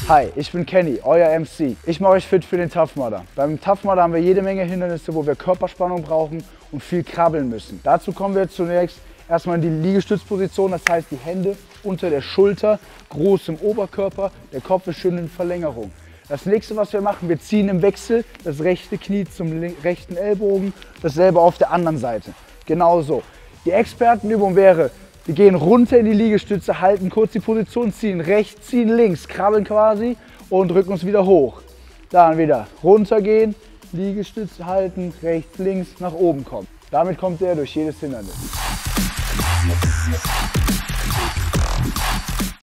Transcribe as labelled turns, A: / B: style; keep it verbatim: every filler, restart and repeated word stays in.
A: Hi, ich bin Kenny, euer M C. Ich mache euch fit für den Tough Mudder. Beim Tough Mudder haben wir jede Menge Hindernisse, wo wir Körperspannung brauchen und viel krabbeln müssen. Dazu kommen wir zunächst erstmal in die Liegestützposition, das heißt die Hände unter der Schulter, groß im Oberkörper, der Kopf ist schön in Verlängerung. Das nächste, was wir machen, wir ziehen im Wechsel das rechte Knie zum rechten Ellbogen, dasselbe auf der anderen Seite. Genauso. Die Expertenübung wäre, wir gehen runter in die Liegestütze, halten kurz die Position, ziehen rechts, ziehen links, krabbeln quasi und drücken uns wieder hoch. Dann wieder runtergehen, Liegestütze halten, rechts, links, nach oben kommen. Damit kommt ihr durch jedes Hindernis.